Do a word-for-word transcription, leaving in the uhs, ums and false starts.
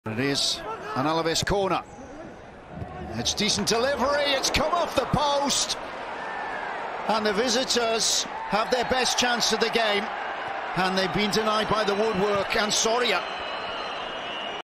It is an Alaves corner. It's decent delivery, it's come off the post, and the visitors have their best chance of the game, and they've been denied by the woodwork. And Soria